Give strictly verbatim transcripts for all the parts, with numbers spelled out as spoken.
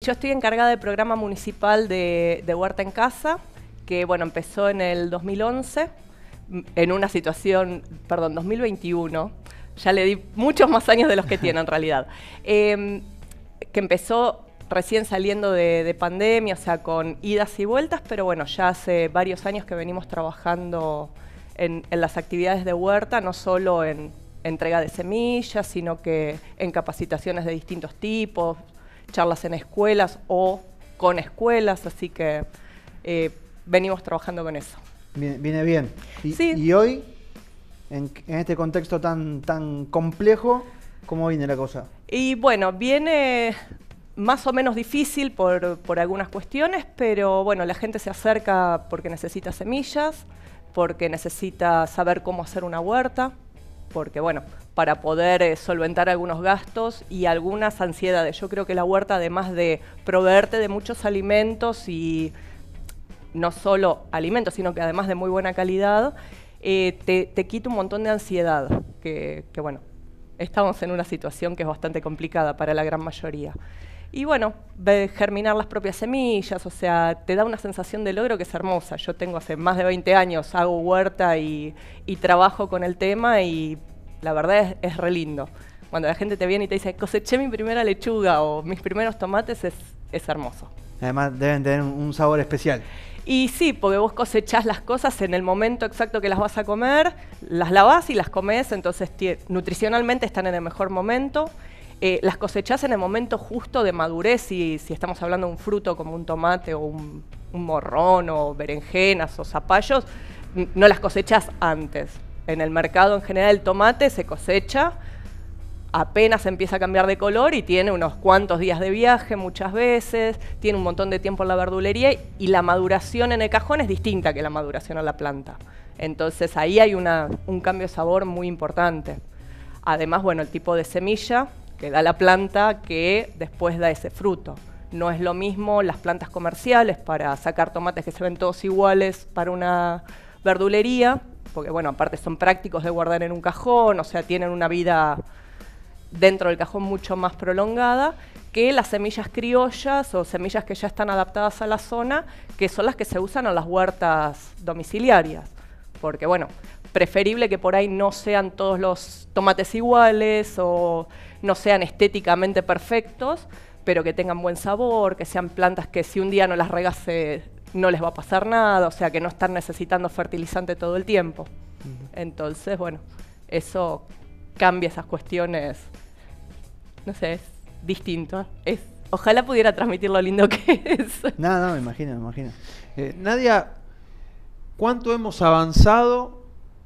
yo estoy encargada del programa municipal de, de Huerta en Casa, que bueno, empezó en el dos mil once, en una situación, perdón, dos mil veintiuno, ya le di muchos más años de los que tiene en realidad, eh, que empezó recién saliendo de, de pandemia, o sea, con idas y vueltas, pero bueno, ya hace varios años que venimos trabajando en, en las actividades de Huerta, no solo en entrega de semillas, sino que en capacitaciones de distintos tipos, charlas en escuelas o con escuelas, así que eh, venimos trabajando con eso. Viene, viene bien. Y, sí. y hoy, en, en este contexto tan, tan complejo, ¿cómo viene la cosa? Y bueno, viene más o menos difícil por, por algunas cuestiones, pero bueno, la gente se acerca porque necesita semillas, porque necesita saber cómo hacer una huerta, porque bueno, para poder eh, solventar algunos gastos y algunas ansiedades. Yo creo que la huerta, además de proveerte de muchos alimentos y no solo alimentos, sino que además de muy buena calidad, eh, te, te quita un montón de ansiedad, que, que bueno, estamos en una situación que es bastante complicada para la gran mayoría. Y bueno, ve germinar las propias semillas, o sea, te da una sensación de logro que es hermosa. Yo tengo hace más de veinte años, hago huerta y, y trabajo con el tema y la verdad es, es re lindo. Cuando la gente te viene y te dice, coseché mi primera lechuga o mis primeros tomates, es, es hermoso. Además deben tener un sabor especial. Y sí, porque vos cosechás las cosas en el momento exacto que las vas a comer, las lavás y las comés, entonces nutricionalmente están en el mejor momento. Eh, las cosechás en el momento justo de madurez, si, si estamos hablando de un fruto como un tomate o un, un morrón o berenjenas o zapallos, no las cosechás antes. En el mercado en general el tomate se cosecha, apenas empieza a cambiar de color y tiene unos cuantos días de viaje muchas veces, tiene un montón de tiempo en la verdulería y la maduración en el cajón es distinta que la maduración en la planta. Entonces ahí hay una, un cambio de sabor muy importante. Además, bueno, el tipo de semilla que da la planta que después da ese fruto. No es lo mismo las plantas comerciales para sacar tomates que se ven todos iguales para una verdulería, porque bueno, aparte son prácticos de guardar en un cajón, o sea, tienen una vida dentro del cajón mucho más prolongada que las semillas criollas o semillas que ya están adaptadas a la zona, que son las que se usan en las huertas domiciliarias. Porque bueno, preferible que por ahí no sean todos los tomates iguales o no sean estéticamente perfectos, pero que tengan buen sabor, que sean plantas que si un día no las regas eh, no les va a pasar nada, o sea, que no están necesitando fertilizante todo el tiempo. Uh-huh. Entonces, bueno, eso cambia esas cuestiones, no sé, es distinto. Es, ojalá pudiera transmitir lo lindo que es. No, no, me imagino, me imagino. Eh, Nadia, ¿cuánto hemos avanzado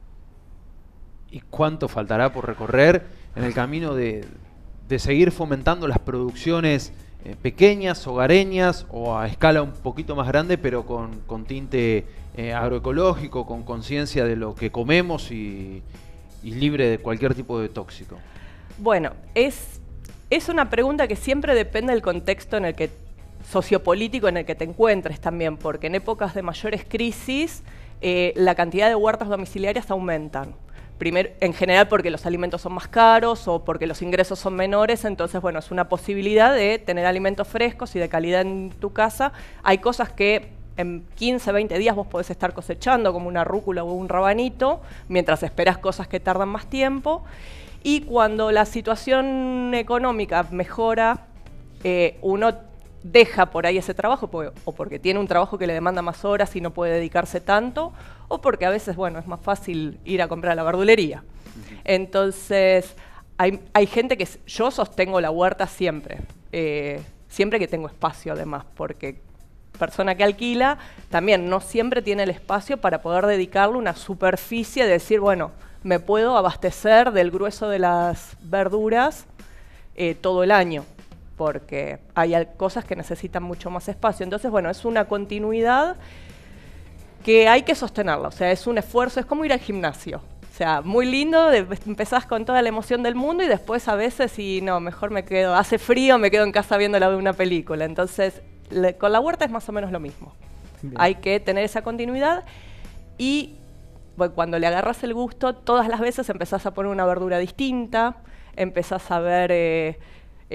y cuánto faltará por recorrer en el camino de, de seguir fomentando las producciones eh, pequeñas, hogareñas o a escala un poquito más grande, pero con, con tinte eh, agroecológico, con conciencia de lo que comemos y, y libre de cualquier tipo de tóxico? Bueno, es, es una pregunta que siempre depende del contexto en el que, sociopolítico en el que te encuentres también, porque en épocas de mayores crisis eh, la cantidad de huertas domiciliarias aumentan. Primero, en general porque los alimentos son más caros o porque los ingresos son menores, entonces bueno, es una posibilidad de tener alimentos frescos y de calidad en tu casa. Hay cosas que en quince, veinte días vos podés estar cosechando, como una rúcula o un rabanito, mientras esperás cosas que tardan más tiempo. Y cuando la situación económica mejora, eh, uno deja por ahí ese trabajo, o porque tiene un trabajo que le demanda más horas y no puede dedicarse tanto, o porque a veces, bueno, es más fácil ir a comprar a la verdulería. Uh-huh. Entonces, hay, hay gente que... Yo sostengo la huerta siempre, eh, siempre que tengo espacio además, porque persona que alquila también no siempre tiene el espacio para poder dedicarle una superficie de decir, bueno, me puedo abastecer del grueso de las verduras eh, todo el año, porque hay cosas que necesitan mucho más espacio. Entonces, bueno, es una continuidad que hay que sostenerla, o sea, es un esfuerzo, es como ir al gimnasio. O sea, muy lindo, de, empezás con toda la emoción del mundo y después a veces, y no, mejor me quedo, hace frío, me quedo en casa viendo la de una película. Entonces, le, con la huerta es más o menos lo mismo. Bien. Hay que tener esa continuidad y bueno, cuando le agarras el gusto, todas las veces empezás a poner una verdura distinta, empezás a ver... Eh, eh,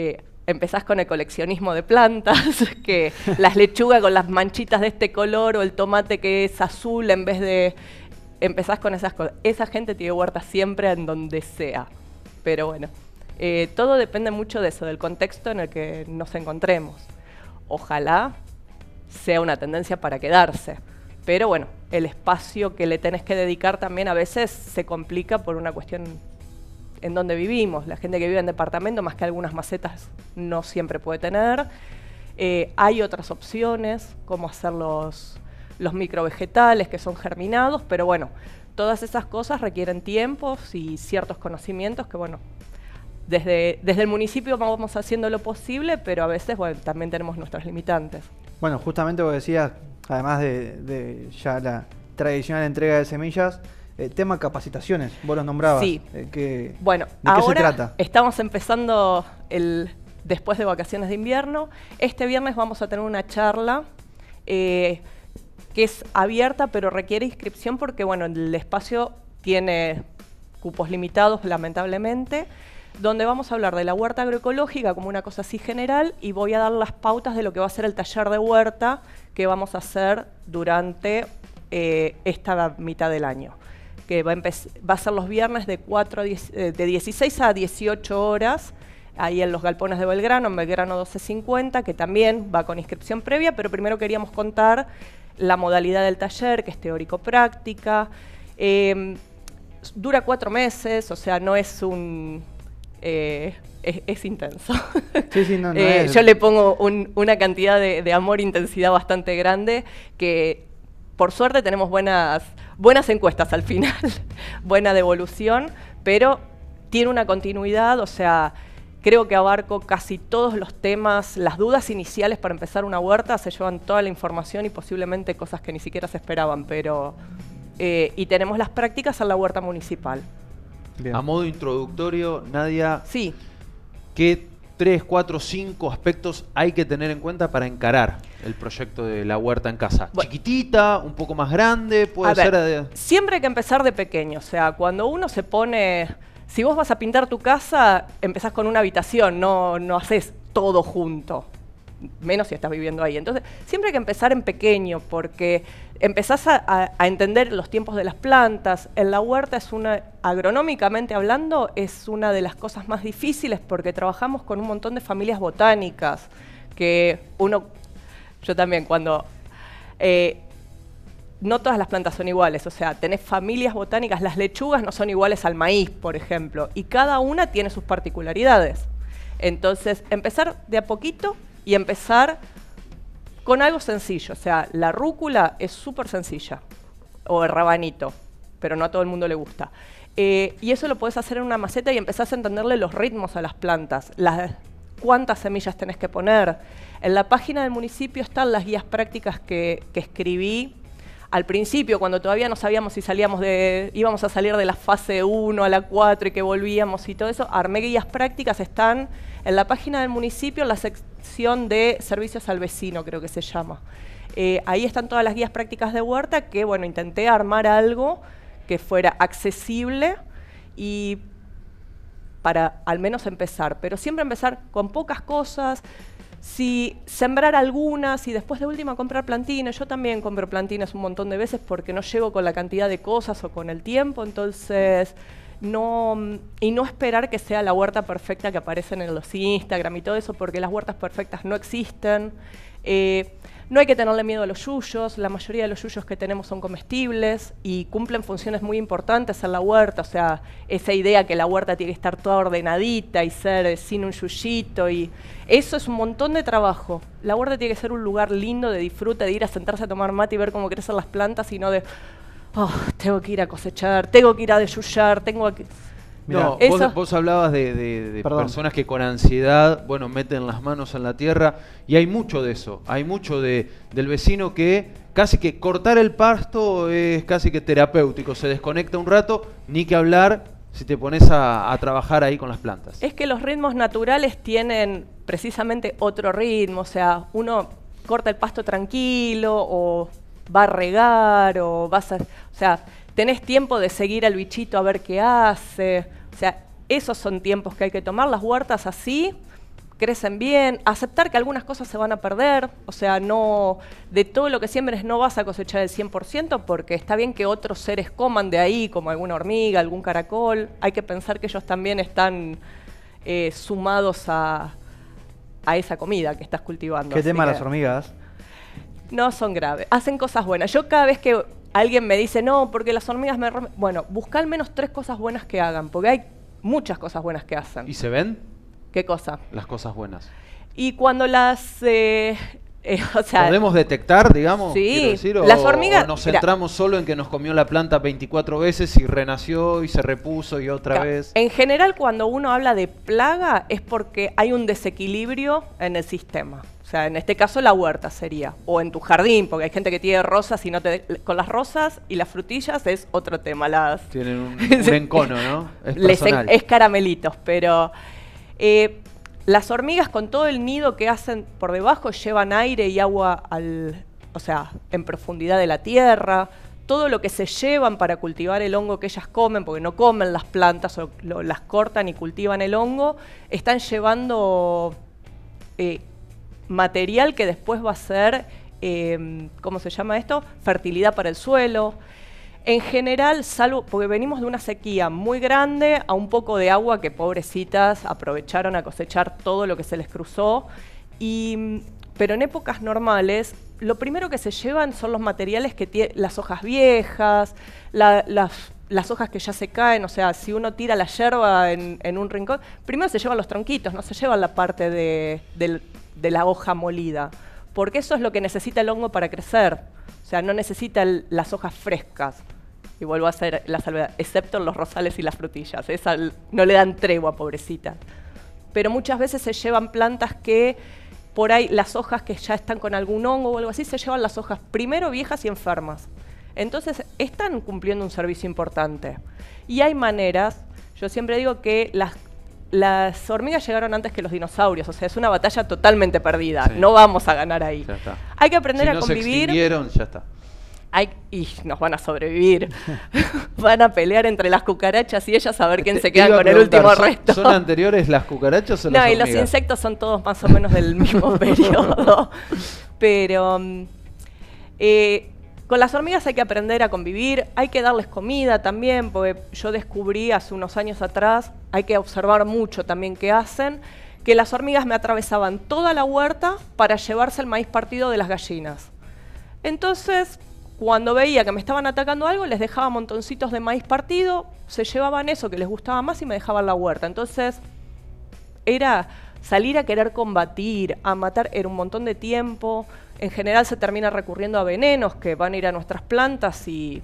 empezás con el coleccionismo de plantas, que las lechugas con las manchitas de este color o el tomate que es azul en vez de... Empezás con esas cosas. Esa gente tiene huertas siempre en donde sea. Pero bueno, eh, todo depende mucho de eso, del contexto en el que nos encontremos. Ojalá sea una tendencia para quedarse. Pero bueno, el espacio que le tenés que dedicar también a veces se complica por una cuestión en donde vivimos. La gente que vive en departamento, más que algunas macetas, no siempre puede tener. Eh, hay otras opciones, como hacer los, los microvegetales que son germinados, pero bueno, todas esas cosas requieren tiempos y ciertos conocimientos que, bueno, desde, desde el municipio vamos haciendo lo posible, pero a veces, bueno, también tenemos nuestras limitantes. Bueno, justamente vos decías, además de, de ya la tradicional entrega de semillas, eh, tema capacitaciones, vos los nombrabas. Sí. Eh, que, bueno, ¿de qué ahora se trata? Estamos empezando el, después de vacaciones de invierno. Este viernes vamos a tener una charla eh, que es abierta, pero requiere inscripción porque, bueno, el espacio tiene cupos limitados, lamentablemente, donde vamos a hablar de la huerta agroecológica como una cosa así general y voy a dar las pautas de lo que va a ser el taller de huerta que vamos a hacer durante eh, esta mitad del año, que va a, va a ser los viernes de, cuatro a diez, eh, de dieciséis a dieciocho horas, ahí en los galpones de Belgrano, en Belgrano doce cincuenta, que también va con inscripción previa, pero primero queríamos contar la modalidad del taller, que es teórico-práctica. Eh, dura cuatro meses, o sea, no es un... Eh, es, es intenso. Sí, sí, no, no eh, es. Yo le pongo un, una cantidad de, de amor e intensidad bastante grande que, por suerte, tenemos buenas, buenas encuestas al final, buena devolución, pero tiene una continuidad, o sea, creo que abarco casi todos los temas, las dudas iniciales para empezar una huerta, se llevan toda la información y posiblemente cosas que ni siquiera se esperaban, pero... Eh, y tenemos las prácticas en la huerta municipal. Bien. A modo introductorio, Nadia, Sí. ¿qué tres, cuatro, cinco aspectos hay que tener en cuenta para encarar el proyecto de la huerta en casa? Bueno. ¿Chiquitita, un poco más grande? Puede A ver, ser... de- siempre hay que empezar de pequeño, o sea, cuando uno se pone... Si vos vas a pintar tu casa, empezás con una habitación, no, no haces todo junto, menos si estás viviendo ahí. Entonces, siempre hay que empezar en pequeño, porque empezás a, a, a entender los tiempos de las plantas. En la huerta es una, agronómicamente hablando, es una de las cosas más difíciles, porque trabajamos con un montón de familias botánicas, que uno, yo también cuando... Eh, no todas las plantas son iguales, o sea, tenés familias botánicas, las lechugas no son iguales al maíz, por ejemplo, y cada una tiene sus particularidades. Entonces, empezar de a poquito y empezar con algo sencillo, o sea, la rúcula es súper sencilla, o el rabanito, pero no a todo el mundo le gusta. Eh, y eso lo podés hacer en una maceta y empezás a entenderle los ritmos a las plantas, las, cuántas semillas tenés que poner. En la página del municipio están las guías prácticas que, que escribí al principio, cuando todavía no sabíamos si salíamos de, íbamos a salir de la fase uno a la cuatro y que volvíamos y todo eso. Armé guías prácticas, están en la página del municipio, en la sección de servicios al vecino, creo que se llama. Eh, ahí están todas las guías prácticas de huerta, que bueno, intenté armar algo que fuera accesible y para al menos empezar, pero siempre empezar con pocas cosas. Si sembrar algunas y después de última comprar plantines, yo también compro plantines un montón de veces porque no llego con la cantidad de cosas o con el tiempo, entonces no, y no esperar que sea la huerta perfecta que aparecen en los Instagram y todo eso, porque las huertas perfectas no existen. Eh, no hay que tenerle miedo a los yuyos, la mayoría de los yuyos que tenemos son comestibles y cumplen funciones muy importantes en la huerta, o sea, esa idea que la huerta tiene que estar toda ordenadita y ser eh, sin un yuyito, y eso es un montón de trabajo. La huerta tiene que ser un lugar lindo de disfrute, de ir a sentarse a tomar mate y ver cómo crecen las plantas, y no de, oh, tengo que ir a cosechar, tengo que ir a desyullar, tengo que... No, No, vos, eso- vos hablabas de, de- de Perdón. personas que con ansiedad, bueno, meten las manos en la tierra, y hay mucho de eso, hay mucho de, del vecino que casi que cortar el pasto es casi que terapéutico, se desconecta un rato, ni que hablar si te pones a, a trabajar ahí con las plantas. Es que los ritmos naturales tienen precisamente otro ritmo, o sea, uno corta el pasto tranquilo o va a regar o vas a... O sea, tenés tiempo de seguir al bichito a ver qué hace. O sea, esos son tiempos que hay que tomar. Las huertas así, crecen bien, aceptar que algunas cosas se van a perder, o sea, no de todo lo que siembres no vas a cosechar el cien por ciento porque está bien que otros seres coman de ahí, como alguna hormiga, algún caracol, hay que pensar que ellos también están eh, sumados a, a esa comida que estás cultivando. ¿Qué tema que las hormigas? No son graves, hacen cosas buenas. Yo cada vez que alguien me dice, no, porque las hormigas me... Bueno, busca al menos tres cosas buenas que hagan, porque hay muchas cosas buenas que hacen. ¿Y se ven? ¿Qué cosa? Las cosas buenas. Y cuando las... Eh, eh, o sea, ¿podemos detectar, digamos? Sí, quiero decir, o, las hormigas... o nos mira, centramos solo en que nos comió la planta veinticuatro veces y renació y se repuso y otra vez? En general, cuando uno habla de plaga es porque hay un desequilibrio en el sistema. O sea, en este caso la huerta sería, o en tu jardín, porque hay gente que tiene rosas y no te... Con las rosas y las frutillas es otro tema. Las... Tienen un, un encono, ¿no? Es Les personal. en- es caramelitos, pero... Eh, las hormigas con todo el nido que hacen por debajo llevan aire y agua al, o sea, en profundidad de la tierra. Todo lo que se llevan para cultivar el hongo que ellas comen, porque no comen las plantas o lo, las cortan y cultivan el hongo, están llevando eh, material que después va a ser, eh, ¿cómo se llama esto? Fertilidad para el suelo. En general, salvo porque venimos de una sequía muy grande a un poco de agua que pobrecitas aprovecharon a cosechar todo lo que se les cruzó. Y, pero en épocas normales, lo primero que se llevan son los materiales que tienen las hojas viejas, la, las, las hojas que ya se caen. O sea, si uno tira la yerba en, en un rincón, primero se llevan los tronquitos, no se llevan la parte de, de, de la hoja molida, porque eso es lo que necesita el hongo para crecer. O sea, no necesita el, las hojas frescas. Y vuelvo a hacer la salvedad, excepto en los rosales y las frutillas. Esa no le dan tregua, pobrecita. Pero muchas veces se llevan plantas que, por ahí, las hojas que ya están con algún hongo o algo así, se llevan las hojas primero viejas y enfermas. Entonces, están cumpliendo un servicio importante. Y hay maneras, yo siempre digo que las, las hormigas llegaron antes que los dinosaurios. O sea, es una batalla totalmente perdida. Sí. No vamos a ganar ahí. Ya está. Hay que aprender si a no convivir. Se extinguieron, ya está. Hay, y nos van a sobrevivir. Van a pelear entre las cucarachas y ellas a ver quién Te- se te queda iba a con el preguntar, último ¿son- resto. ¿Son anteriores las cucarachas o No, las y los hormigas? insectos son todos más o menos del mismo periodo. Pero mm, eh, con las hormigas hay que aprender a convivir, hay que darles comida también, porque yo descubrí hace unos años atrás, hay que observar mucho también qué hacen, que las hormigas me atravesaban toda la huerta para llevarse el maíz partido de las gallinas. Entonces, cuando veía que me estaban atacando algo, les dejaba montoncitos de maíz partido, se llevaban eso que les gustaba más y me dejaban la huerta. Entonces, era salir a querer combatir, a matar, era un montón de tiempo. En general se termina recurriendo a venenos que van a ir a nuestras plantas y,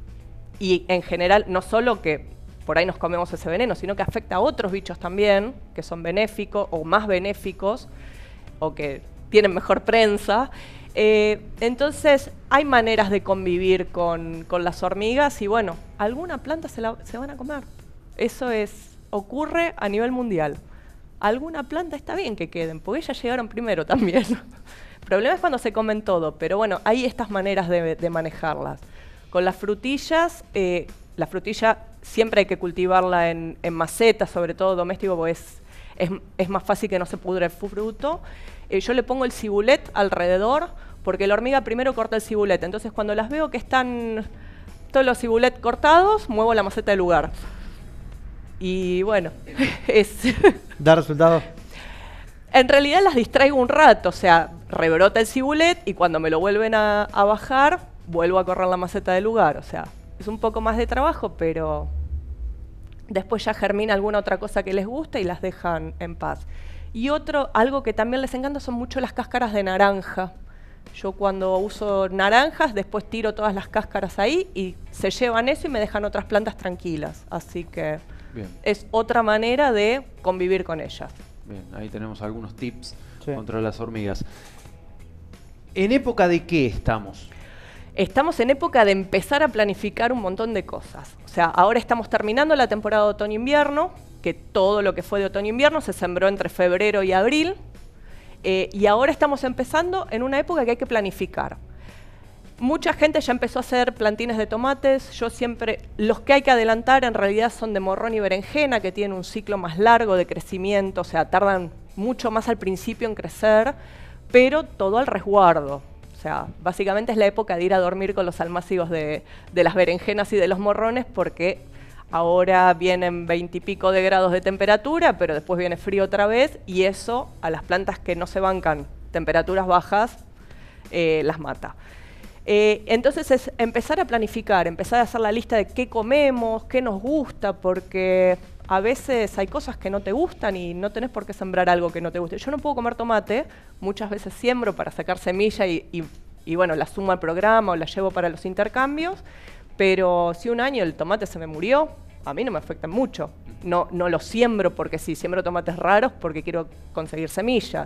y en general no solo que por ahí nos comemos ese veneno, sino que afecta a otros bichos también, que son benéficos o más benéficos, o que tienen mejor prensa. Eh, entonces, hay maneras de convivir con, con las hormigas y bueno, alguna planta se, la, se van a comer. Eso es, ocurre a nivel mundial. Alguna planta está bien que queden, porque ellas llegaron primero también. El problema es cuando se comen todo, pero bueno, hay estas maneras de, de manejarlas. Con las frutillas, eh, la frutilla siempre hay que cultivarla en, en macetas, sobre todo doméstico, porque es, es, es más fácil que no se pudre el fruto. Eh, yo le pongo el cibulet alrededor, porque la hormiga primero corta el cibulet. Entonces, cuando las veo que están todos los cibulet cortados, muevo la maceta del lugar. Y bueno, es... ¿Da resultado? En realidad las distraigo un rato, o sea, rebrota el cibulet y cuando me lo vuelven a, a bajar, vuelvo a correr la maceta del lugar. O sea, es un poco más de trabajo, pero después ya germina alguna otra cosa que les gusta y las dejan en paz. Y otro, algo que también les encanta son mucho las cáscaras de naranja. Yo cuando uso naranjas, después tiro todas las cáscaras ahí y se llevan eso y me dejan otras plantas tranquilas. Así que Bien. es otra manera de convivir con ellas. Bien, ahí tenemos algunos tips Sí. contra las hormigas. ¿En época de qué estamos? Estamos en época de empezar a planificar un montón de cosas. O sea, ahora estamos terminando la temporada de otoño-invierno, que todo lo que fue de otoño-invierno se sembró entre febrero y abril, eh, y ahora estamos empezando en una época que hay que planificar. Mucha gente ya empezó a hacer plantines de tomates. Yo siempre, los que hay que adelantar en realidad son de morrón y berenjena, que tienen un ciclo más largo de crecimiento, o sea, tardan mucho más al principio en crecer, pero todo al resguardo. O sea, básicamente es la época de ir a dormir con los almácigos de, de las berenjenas y de los morrones, porque ahora vienen veintipico de grados de temperatura, pero después viene frío otra vez, y eso a las plantas que no se bancan temperaturas bajas eh, las mata. Eh, entonces es empezar a planificar, empezar a hacer la lista de qué comemos, qué nos gusta, porque a veces hay cosas que no te gustan y no tenés por qué sembrar algo que no te guste. Yo no puedo comer tomate, muchas veces siembro para sacar semilla y, y, y bueno, la sumo al programa o la llevo para los intercambios, pero si un año el tomate se me murió, a mí no me afecta mucho. No, no lo siembro porque sí, siembro tomates raros porque quiero conseguir semillas.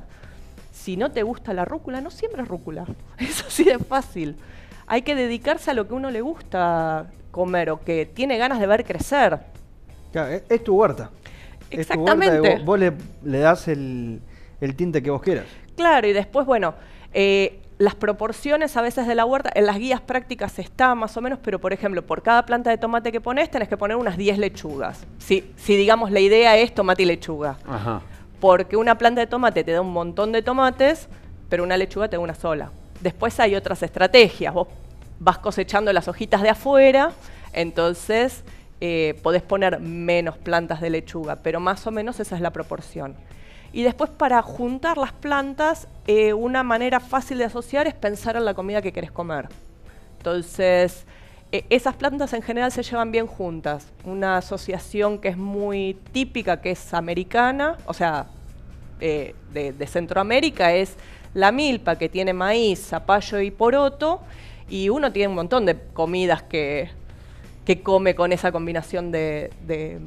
Si no te gusta la rúcula, no siembres rúcula. Eso sí de fácil. Hay que dedicarse a lo que a uno le gusta comer o que tiene ganas de ver crecer. Claro, es, es tu huerta. Exactamente. Es tu huerta, vos, vos le, le das el, el tinte que vos quieras. Claro, y después, bueno, eh, las proporciones a veces de la huerta, en las guías prácticas está más o menos, pero por ejemplo, por cada planta de tomate que pones, tenés que poner unas diez lechugas. Si, si digamos la idea es tomate y lechuga. Ajá. Porque una planta de tomate te da un montón de tomates, pero una lechuga te da una sola. Después hay otras estrategias. Vos vas cosechando las hojitas de afuera, entonces eh, podés poner menos plantas de lechuga, pero más o menos esa es la proporción. Y después, para juntar las plantas, eh, una manera fácil de asociar es pensar en la comida que querés comer. Entonces, eh, esas plantas en general se llevan bien juntas. Una asociación que es muy típica, que es americana, o sea, eh, de, de Centroamérica, es la milpa, que tiene maíz, zapallo y poroto, y uno tiene un montón de comidas que, que come con esa combinación de, de,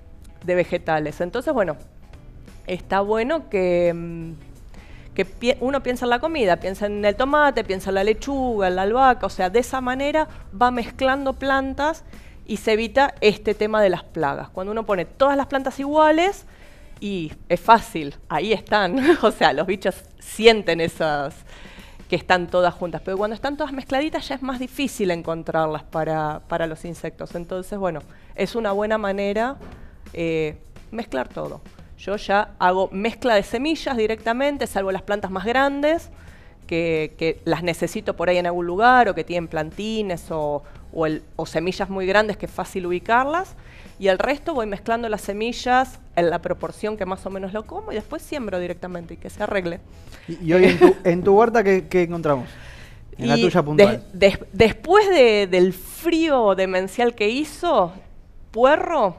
de vegetales. Entonces, bueno, está bueno que, que pi uno piensa en la comida, piensa en el tomate, piensa en la lechuga, en la albahaca, o sea, de esa manera va mezclando plantas y se evita este tema de las plagas. Cuando uno pone todas las plantas iguales, y es fácil, ahí están, o sea, los bichos sienten esas que están todas juntas, pero cuando están todas mezcladitas ya es más difícil encontrarlas para, para los insectos. Entonces, bueno, es una buena manera eh, mezclar todo. Yo ya hago mezcla de semillas directamente, salvo las plantas más grandes, que, que las necesito por ahí en algún lugar, o que tienen plantines o, o, el, o semillas muy grandes que es fácil ubicarlas. Y el resto voy mezclando las semillas en la proporción que más o menos lo como y después siembro directamente y que se arregle. Y, y hoy en tu, en tu huerta, ¿qué, qué encontramos? En y la tuya puntual. De, de, después de, del frío demencial que hizo, puerro,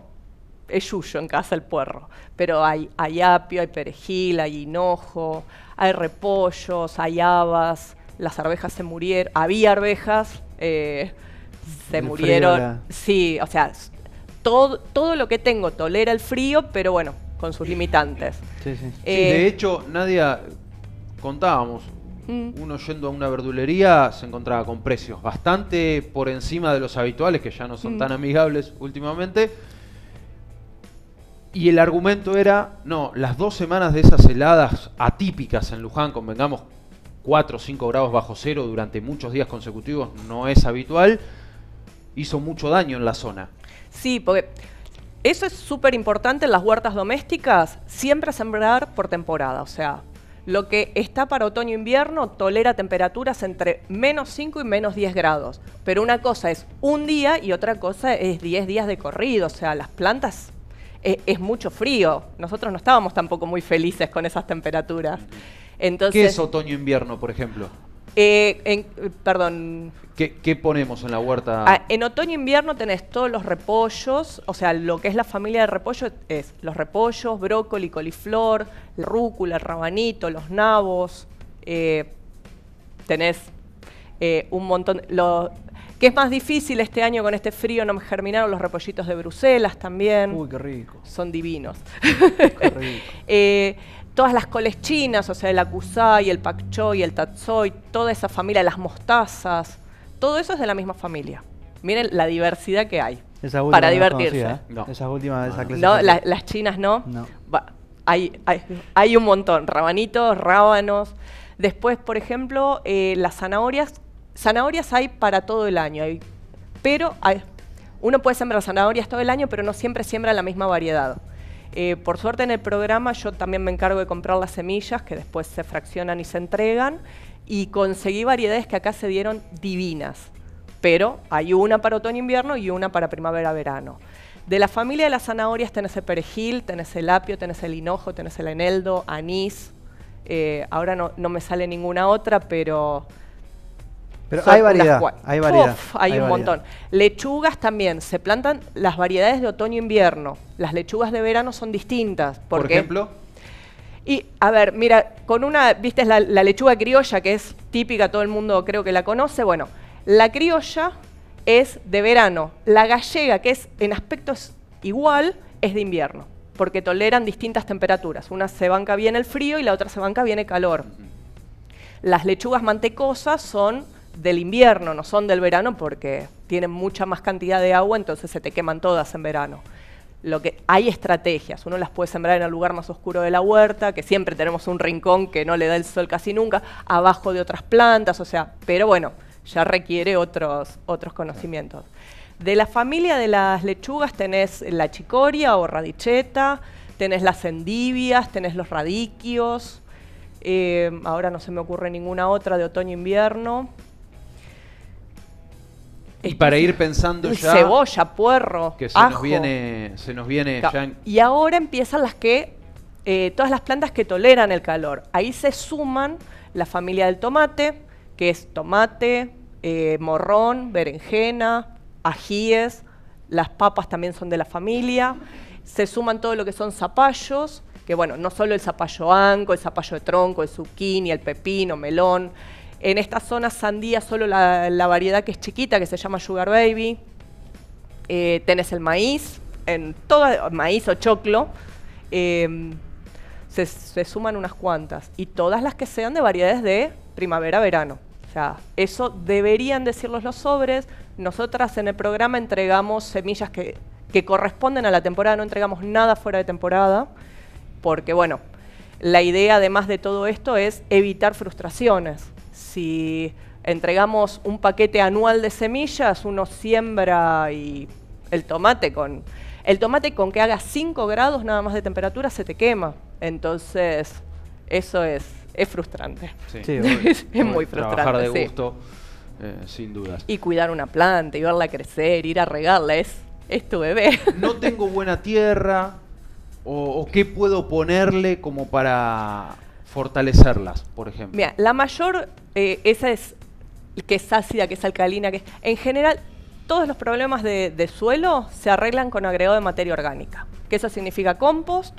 es yuyo en casa el puerro. Pero hay, hay apio, hay perejil, hay hinojo, hay repollos, hay habas, las arvejas se murieron, había arvejas, eh, se El murieron. frío, la... Sí, o sea, todo, todo lo que tengo tolera el frío, pero bueno, con sus limitantes. Sí, sí. Eh, Sí, de hecho, Nadia, contábamos, mm. uno yendo a una verdulería se encontraba con precios bastante por encima de los habituales, que ya no son Mm. tan amigables últimamente. Y el argumento era, no, las dos semanas de esas heladas atípicas en Luján, convengamos, cuatro o cinco grados bajo cero durante muchos días consecutivos, no es habitual, hizo mucho daño en la zona. Sí, porque eso es súper importante en las huertas domésticas, siempre sembrar por temporada. O sea, lo que está para otoño-invierno tolera temperaturas entre menos cinco y menos diez grados. Pero una cosa es un día y otra cosa es diez días de corrido. O sea, las plantas es, es mucho frío. Nosotros no estábamos tampoco muy felices con esas temperaturas. Entonces, ¿Qué es otoño-invierno, por ejemplo? Eh, en, perdón. ¿Qué, ¿Qué ponemos en la huerta? Ah, en otoño-invierno tenés todos los repollos, o sea, lo que es la familia de repollo es los repollos, brócoli, coliflor, la rúcula, el rabanito, los nabos. Eh, tenés eh, un montón. Lo, que es más difícil este año con este frío, no me germinaron los repollitos de Bruselas también. Uy, qué rico. Son divinos. Qué rico. eh, Todas las coles chinas, o sea, el acusai, el pak choi, el tatsoi, toda esa familia, las mostazas, todo eso es de la misma familia. Miren la diversidad que hay Esa última para no divertirse. conocía, ¿eh? No. Esas últimas de esa clase. No, la, las chinas no. No. Va, hay, hay, hay un montón, rabanitos, rábanos. Después, por ejemplo, eh, las zanahorias. Zanahorias hay para todo el año, hay, pero hay, uno puede sembrar zanahorias todo el año, pero no siempre siembra la misma variedad. Eh, por suerte en el programa yo también me encargo de comprar las semillas que después se fraccionan y se entregan, y conseguí variedades que acá se dieron divinas, pero hay una para otoño-invierno y una para primavera-verano. De la familia de las zanahorias tenés el perejil, tenés el apio, tenés el hinojo, tenés el eneldo, anís. Eh, ahora no, no me sale ninguna otra, pero... Pero hay variedad, Uf, hay variedad. hay, hay un variedad. montón. Lechugas también, se plantan las variedades de otoño-invierno. Las lechugas de verano son distintas. Por porque, ejemplo, y a ver, mira, con una, viste la, la lechuga criolla, que es típica, todo el mundo creo que la conoce. Bueno, la criolla es de verano. La gallega, que es en aspectos igual, es de invierno, porque toleran distintas temperaturas. Una se banca bien el frío y la otra se banca bien el calor. Las lechugas mantecosas son del invierno, no son del verano, porque tienen mucha más cantidad de agua, entonces se te queman todas en verano. Lo que, hay estrategias, uno las puede sembrar en el lugar más oscuro de la huerta, que siempre tenemos un rincón que no le da el sol casi nunca, abajo de otras plantas, o sea, pero bueno, ya requiere otros, otros conocimientos. De la familia de las lechugas tenés la chicoria o radicheta, tenés las endivias, tenés los radiquios, eh, ahora no se me ocurre ninguna otra de otoño-invierno. y para ir pensando ya... Cebolla, puerro, que se ajo. nos viene, se nos viene Claro. ya en- Y ahora empiezan las que, eh, todas las plantas que toleran el calor. Ahí se suman la familia del tomate, que es tomate, eh, morrón, berenjena, ajíes, las papas también son de la familia. Se suman todo lo que son zapallos, que bueno, no solo el zapallo anco, el zapallo de tronco, el zucchini, el pepino, melón. En esta zona sandía solo la, la variedad que es chiquita, que se llama Sugar Baby. Eh, tenés el maíz, en todo, maíz o choclo, eh, se, se suman unas cuantas. Y todas las que sean de variedades de primavera-verano. O sea, eso deberían decirlos los sobres. Nosotras en el programa entregamos semillas que, que corresponden a la temporada, no entregamos nada fuera de temporada, porque bueno, la idea además de todo esto es evitar frustraciones. Si entregamos un paquete anual de semillas, uno siembra y el tomate con, el tomate con que haga cinco grados nada más de temperatura se te quema. Entonces, eso es, es frustrante. Sí. Sí, es es muy Trabajar frustrante. de sí. gusto, eh, sin dudas. Y cuidar una planta y verla crecer, ir a regarla, es, es tu bebé. No tengo buena tierra, o, o qué puedo ponerle como para fortalecerlas, por ejemplo. Mira, la mayor, eh, esa es que es ácida, que es alcalina, que es, en general todos los problemas de, de suelo se arreglan con agregado de materia orgánica, que eso significa compost.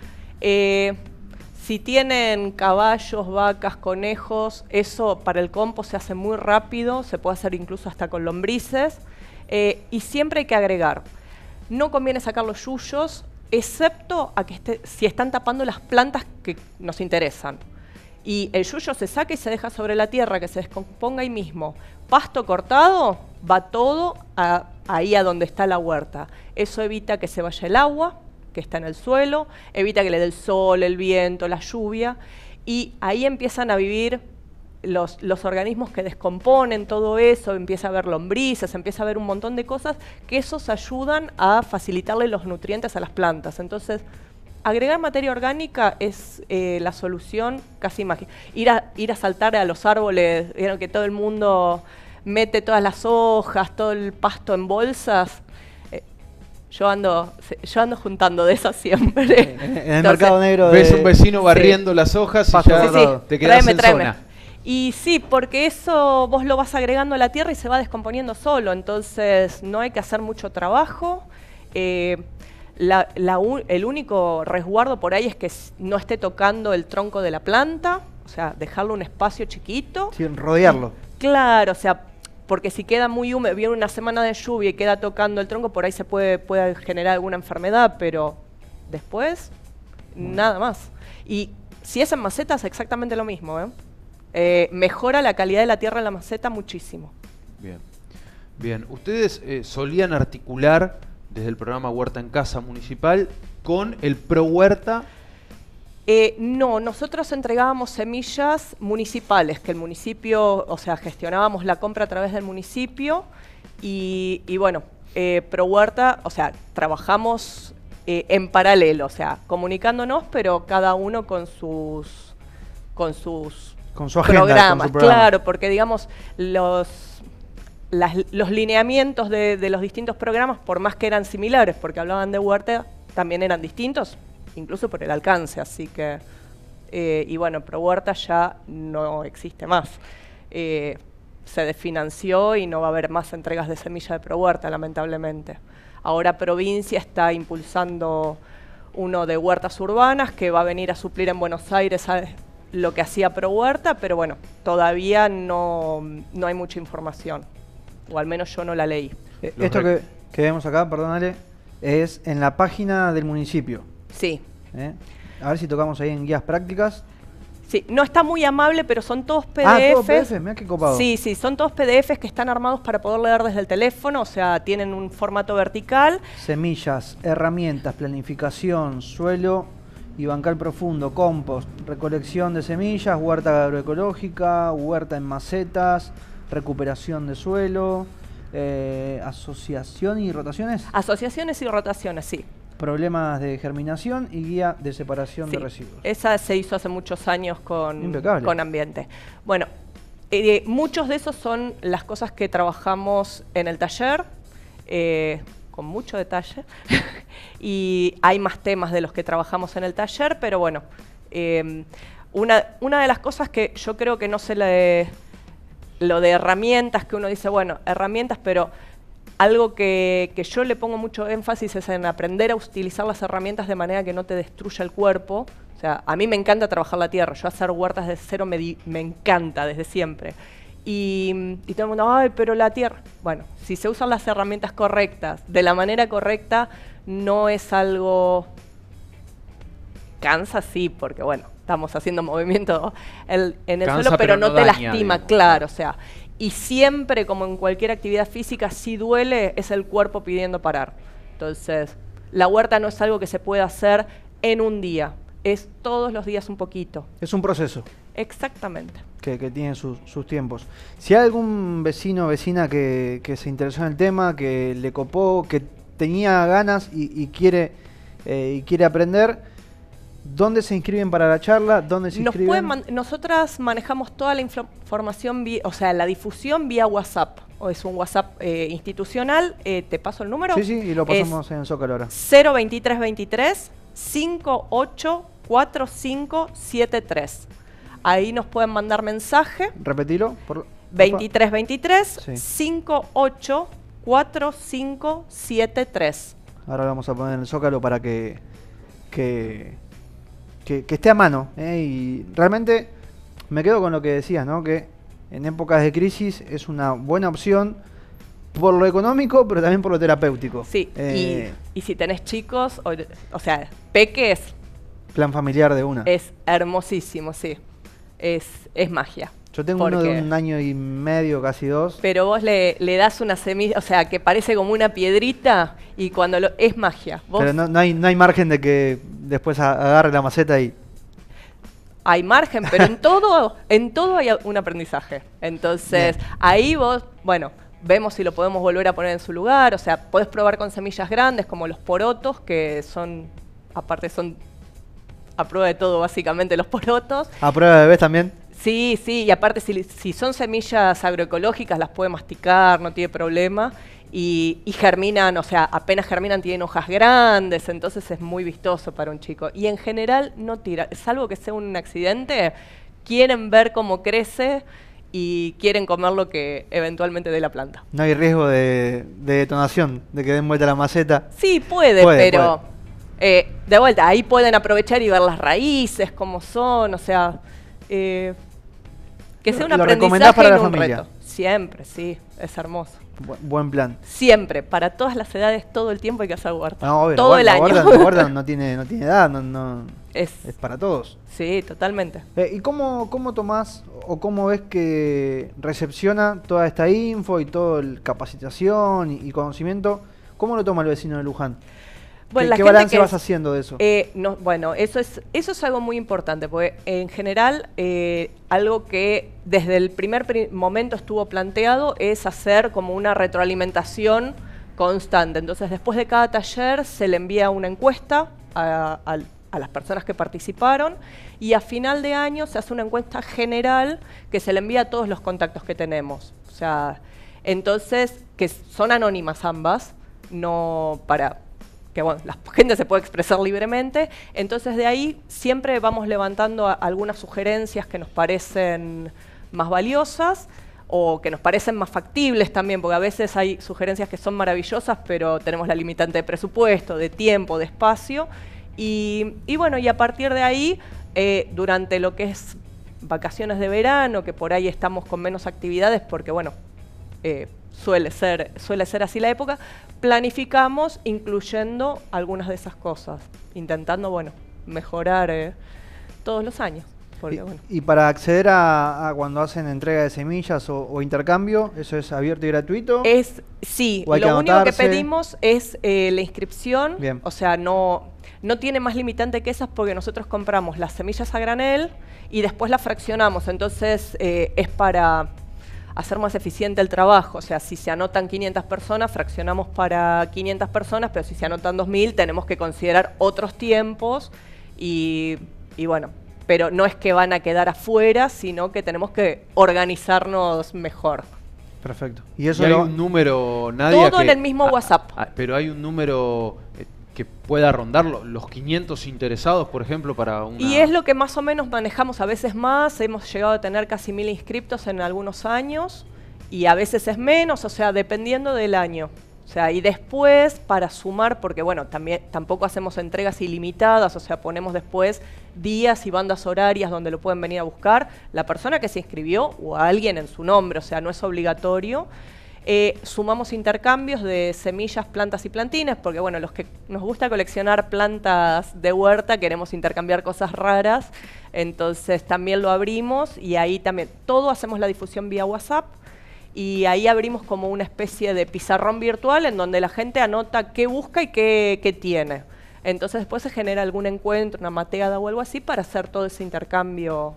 Eh, si tienen caballos, vacas, conejos, eso para el compost se hace muy rápido, se puede hacer incluso hasta con lombrices, eh, y siempre hay que agregar. No conviene sacar los yuyos, excepto a que esté, si están tapando las plantas que nos interesan. Y el yuyo se saca y se deja sobre la tierra, que se descomponga ahí mismo. Pasto cortado, va todo a, ahí a donde está la huerta. Eso evita que se vaya el agua, que está en el suelo, evita que le dé el sol, el viento, la lluvia, y ahí empiezan a vivir los, los organismos que descomponen todo eso, empieza a haber lombrices, empieza a haber un montón de cosas que esos ayudan a facilitarle los nutrientes a las plantas. Entonces, agregar materia orgánica es eh, la solución casi mágica. Ir a, ir a saltar a los árboles, vieron que todo el mundo mete todas las hojas, todo el pasto en bolsas. Eh, yo, ando, yo ando juntando de esas siempre. En el Entonces, mercado negro de... Ves un vecino sí. barriendo las hojas y Pasto ya Sí, sí, cortado. te quedas tráeme, en tráeme. zona. Y sí, porque eso vos lo vas agregando a la tierra y se va descomponiendo solo, entonces no hay que hacer mucho trabajo. Eh, la, la un, el único resguardo por ahí es que no esté tocando el tronco de la planta, o sea, dejarlo un espacio chiquito. Sí, rodearlo. Claro, o sea, porque si queda muy húmedo, viene una semana de lluvia y queda tocando el tronco, por ahí se puede, puede generar alguna enfermedad, pero después, nada más. Y si es en macetas, exactamente lo mismo, ¿eh? Eh, mejora la calidad de la tierra en la maceta muchísimo. Bien, bien. ¿Ustedes eh, solían articular desde el programa Huerta en Casa Municipal con el Pro Huerta? Eh, no, nosotros entregábamos semillas municipales, que el municipio, o sea, gestionábamos la compra a través del municipio y, y bueno, eh, Pro Huerta, o sea, trabajamos eh, en paralelo, o sea, comunicándonos, pero cada uno con sus, con sus Con su agenda, programas. con su programa. Claro, porque digamos, los, las, los lineamientos de, de los distintos programas, por más que eran similares, porque hablaban de huerta, también eran distintos, incluso por el alcance, así que, eh, y bueno, ProHuerta ya no existe más. Eh, se desfinanció y no va a haber más entregas de semilla de ProHuerta, lamentablemente. Ahora Provincia está impulsando uno de huertas urbanas que va a venir a suplir en Buenos Aires a lo que hacía ProHuerta, pero bueno, todavía no, no hay mucha información, o al menos yo no la leí. Eh, Esto que, que vemos acá, perdónale, es en la página del municipio. Sí. ¿eh? A ver si tocamos ahí en guías prácticas. Sí, no está muy amable, pero son todos P D Ah, Fs. todo P D F, mirá qué copado. Sí, sí, son todos P D Fs que están armados para poder leer desde el teléfono, o sea, tienen un formato vertical. Semillas, herramientas, planificación, suelo y bancal profundo, compost, recolección de semillas, huerta agroecológica, huerta en macetas, recuperación de suelo, eh, asociación y rotaciones, Asociaciones y rotaciones, sí. problemas de germinación y guía de separación Sí, de residuos. esa se hizo hace muchos años con, Impecable. con ambiente. Bueno, eh, muchos de esos son las cosas que trabajamos en el taller, eh, con mucho detalle, y hay más temas de los que trabajamos en el taller, pero bueno, eh, una, una de las cosas que yo creo que no se le... Lo de herramientas, que uno dice, bueno, herramientas, pero algo que, que yo le pongo mucho énfasis es en aprender a utilizar las herramientas de manera que no te destruya el cuerpo. O sea, a mí me encanta trabajar la tierra, yo hacer huertas de cero me, di, me encanta desde siempre. Y, y todo el mundo, ay, pero la tierra... Bueno, si se usan las herramientas correctas, de la manera correcta, no es algo... Cansa, sí, porque bueno, estamos haciendo movimiento el, en el Cansa, suelo, pero, pero no, no te daña, lastima, digamos. claro, o sea... Y siempre, como en cualquier actividad física, si duele, es el cuerpo pidiendo parar. Entonces, la huerta no es algo que se pueda hacer en un día, es todos los días un poquito. Es un proceso Exactamente. que, que tiene sus, sus tiempos. Si hay algún vecino o vecina que, que se interesó en el tema, que le copó, que tenía ganas y, y quiere eh, y quiere aprender, ¿dónde se inscriben para la charla? ¿Dónde se Nos inscriben? pueden man- nosotras manejamos toda la información, vía, o sea, la difusión vía WhatsApp. O es un WhatsApp eh, institucional. Eh, ¿Te paso el número? Sí, sí, y lo pasamos en Zócalo ahora. cero veintitrés veintitrés cincuenta y ocho cuarenta y cinco setenta y tres. Ahí nos pueden mandar mensaje. Repetilo. Por, veintitrés veintitrés Sí. cincuenta y ocho cuarenta y cinco setenta y tres. Ahora lo vamos a poner en el Zócalo para que, que, que, que esté a mano. ¿eh? Y realmente me quedo con lo que decías, ¿no? Que en épocas de crisis es una buena opción por lo económico, pero también por lo terapéutico. Sí, Eh, y, y si tenés chicos, o, o sea, peques, Plan familiar de una. es hermosísimo, sí. Es, es magia. Yo tengo uno de porque- un año y medio, casi dos. Pero vos le, le das una semilla, o sea, que parece como una piedrita y cuando lo... Es magia. Vos Pero no, no, hay, no hay margen de que después a- agarre la maceta y... hay margen, pero en todo, en todo hay un aprendizaje. Entonces, Bien. ahí vos, bueno, vemos si lo podemos volver a poner en su lugar. O sea, podés probar con semillas grandes como los porotos, que son, aparte son a prueba de todo básicamente los porotos. ¿A prueba de bebés también? Sí, sí, y aparte si, si son semillas agroecológicas las puede masticar, no tiene problema. Y, y germinan, o sea, apenas germinan tienen hojas grandes, entonces es muy vistoso para un chico. Y en general no tira, salvo que sea un accidente, quieren ver cómo crece y quieren comer lo que eventualmente dé la planta. No hay riesgo de, de detonación, de que den vuelta la maceta. Sí, puede, Puede, pero eh, de vuelta, ahí pueden aprovechar y ver las raíces, cómo son, o sea, eh, que sea un Lo aprendizaje recomendás para y la no un familia. reto. Siempre, sí, es hermoso. Bu- buen plan. Siempre, para todas las edades, todo el tiempo hay que hacer huerta. No, obvio, todo la el guarda- año. la guarda- la guarda no tiene, no tiene edad, no, no- es, es para todos. sí, totalmente. Eh, ¿Y cómo, cómo tomás o cómo ves que recepciona toda esta info y toda la capacitación y, y conocimiento? ¿Cómo lo toma el vecino de Luján? Bueno, ¿Qué, la qué gente balance que vas es- haciendo de eso? Eh, no, bueno, eso es, eso es algo muy importante, porque en general eh, algo que desde el primer pri- momento estuvo planteado es hacer como una retroalimentación constante. Entonces, después de cada taller se le envía una encuesta a, a, a las personas que participaron y a final de año se hace una encuesta general que se le envía a todos los contactos que tenemos. O sea, entonces, que son anónimas ambas, no para que bueno, la gente se puede expresar libremente. Entonces, de ahí siempre vamos levantando a, algunas sugerencias que nos parecen más valiosas o que nos parecen más factibles también, porque a veces hay sugerencias que son maravillosas, pero tenemos la limitante de presupuesto, de tiempo, de espacio. Y, y bueno, y a partir de ahí, eh, durante lo que es vacaciones de verano, que por ahí estamos con menos actividades, porque bueno, eh, suele ser, suele ser así la época, planificamos incluyendo algunas de esas cosas, intentando, bueno, mejorar eh, todos los años. Porque, y, bueno. y para acceder a, a cuando hacen entrega de semillas o, o intercambio, ¿eso es abierto y gratuito? Es, sí, ¿O hay que lo único que anotarse? pedimos es eh, la inscripción. Bien. O sea, no, no tiene más limitante que esas porque nosotros compramos las semillas a granel y después las fraccionamos. Entonces, eh, es para hacer más eficiente el trabajo. O sea, si se anotan quinientas personas, fraccionamos para quinientas personas, pero si se anotan dos mil, tenemos que considerar otros tiempos y, y bueno, pero no es que van a quedar afuera, sino que tenemos que organizarnos mejor. Perfecto. ¿Y eso ¿Y hay lo- un número, Nadia? Todo en el mismo ah, WhatsApp. ah, pero hay un número eh, que pueda rondar lo- los quinientos interesados, por ejemplo, para una... Y es lo que más o menos manejamos, a veces más, hemos llegado a tener casi mil inscriptos en algunos años y a veces es menos, o sea, dependiendo del año. O sea, y después para sumar, porque bueno, también tampoco hacemos entregas ilimitadas, o sea, ponemos después días y bandas horarias donde lo pueden venir a buscar la persona que se inscribió o a alguien en su nombre, o sea, no es obligatorio. Eh, sumamos intercambios de semillas, plantas y plantines, porque bueno, los que nos gusta coleccionar plantas de huerta queremos intercambiar cosas raras, entonces también lo abrimos y ahí también todo hacemos la difusión vía WhatsApp y ahí abrimos como una especie de pizarrón virtual en donde la gente anota qué busca y qué, qué tiene. Entonces después se genera algún encuentro, una mateada o algo así para hacer todo ese intercambio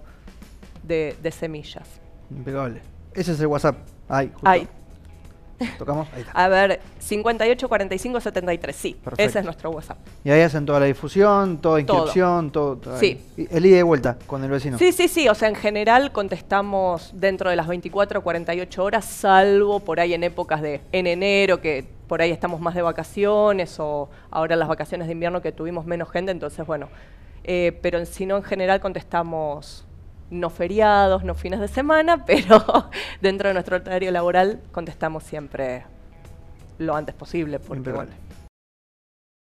de, de semillas. Impecable. Ese es el WhatsApp. Ahí, justo. Ahí. ¿Tocamos? Ahí está. A ver, cincuenta y ocho cuarenta y cinco setenta y tres, sí, Perfecto. ese es nuestro WhatsApp. Y ahí hacen toda la difusión, toda Todo. inscripción, todo. todo Sí. ahí. Y el ida y vuelta con el vecino. Sí, sí, sí, o sea, en general contestamos dentro de las veinticuatro o cuarenta y ocho horas, salvo por ahí en épocas de en enero, que por ahí estamos más de vacaciones, o ahora las vacaciones de invierno que tuvimos menos gente, entonces bueno, eh, pero si no, en general contestamos no feriados, no fines de semana, pero dentro de nuestro horario laboral contestamos siempre lo antes posible. Porque, Impecable. bueno,